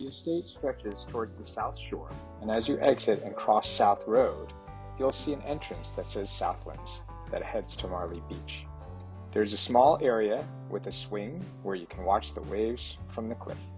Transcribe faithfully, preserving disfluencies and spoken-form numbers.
The estate stretches towards the south shore, and as you exit and cross South Road, you'll see an entrance that says Southlands that heads to Marley Beach. There's a small area with a swing where you can watch the waves from the cliff.